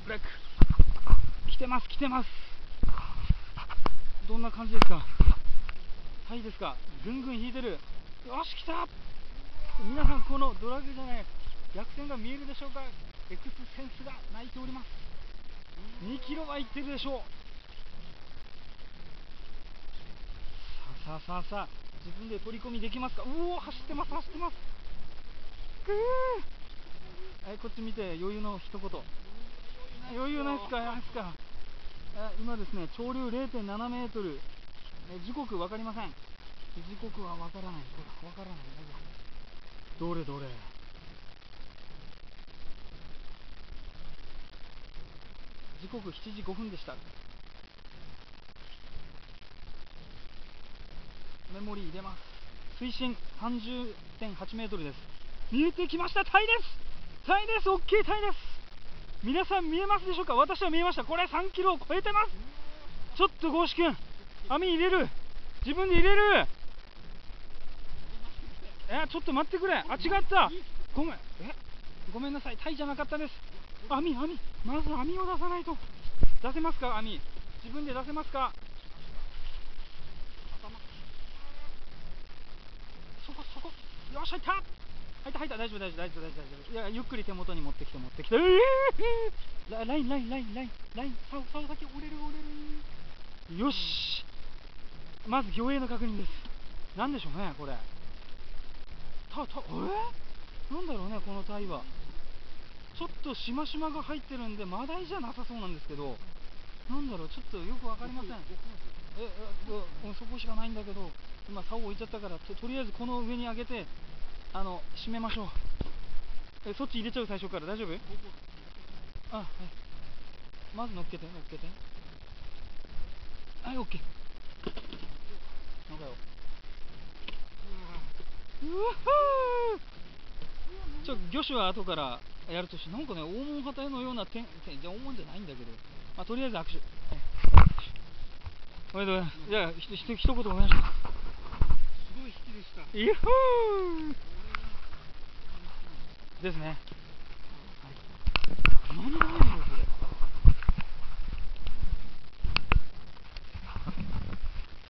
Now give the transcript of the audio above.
ブレイク。来てます、来てます。どんな感じですか。はい、ですか。ぐんぐん引いてる。よし、来た。皆さん、このドラグじゃない逆線が見えるでしょうか。エクスセンスが鳴いております。2キロはいってるでしょう。さあさあさあ、自分で取り込みできますか。うお、走ってます、走ってます。はい、こっち見て、余裕の一言。余裕ないですか、ないですか。今ですね、潮流 0.7 メートル、時刻分かりません。時刻は分からない、分からない。どれどれ。時刻7時5分でした。メモリー入れます。水深 30.8 メートルです。見えてきました。タイです。タイです。オッケー、タイです。皆さん見えますでしょうか。私は見えました。これ3キロを超えてます。ちょっとゴーシ君、網入れる。自分で入れる。ちょっと待ってくれ。あ、違った。ごめん。ごめんなさい。タイじゃなかったです。網。まず網を出さないと。出せますか、網。自分で出せますか。そこ。よっしゃ、いった。入った。大丈夫。いや、ゆっくり手元に持ってきて。ライン。竿先折れる。よし。まず魚影の確認です。なんでしょうね、これ。なんだろうね、このタイは。ちょっとしましまが入ってるんで、マダイじゃなさそうなんですけど、なんだろう、ちょっとよくわかりません。そこしかないんだけど、今、竿置いちゃったから、とりあえずこの上に上げて、締めましょう。そっち入れちゃう、最初から。大丈夫？はい。まず乗っけて。はい、オッケー。なんかよ。魚種は後からやるとして、なんかね、大門旗のようなじゃあ大門じゃないんだけど、とりあえず握手。おめでとうございます。じゃあ、一言お願いします。すごい好きでした。イエホーですね。何だ